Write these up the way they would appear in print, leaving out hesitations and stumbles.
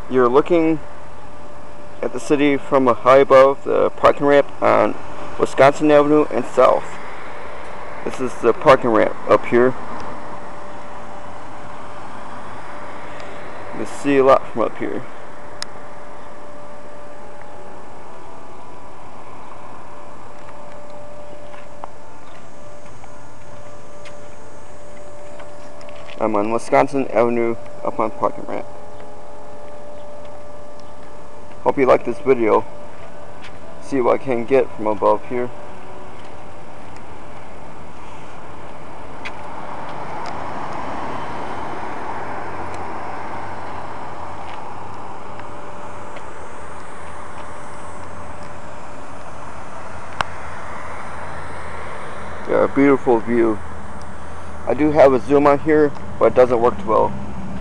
You're looking at the city from a high above the parking ramp on Wisconsin Avenue and South. This is the parking ramp up here. You can see a lot from up here. I'm on Wisconsin Avenue up on parking ramp. Hope you like this video. See what I can get from above here. Yeah, a beautiful view. I do have a zoom on here, but it doesn't work too well.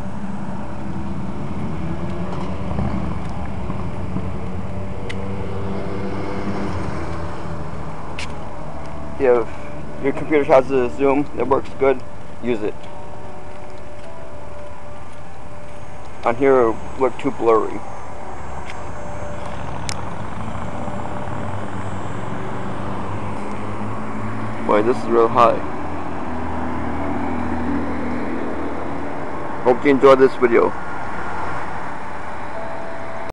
If your computer has a zoom that works good, use it. On here it will look too blurry. Boy, this is real high. Hope you enjoyed this video.